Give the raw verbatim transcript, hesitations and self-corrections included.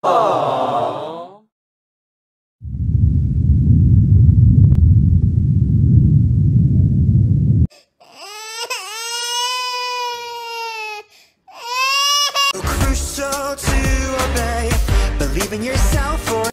Aww. Crucial to obey, believe in yourself or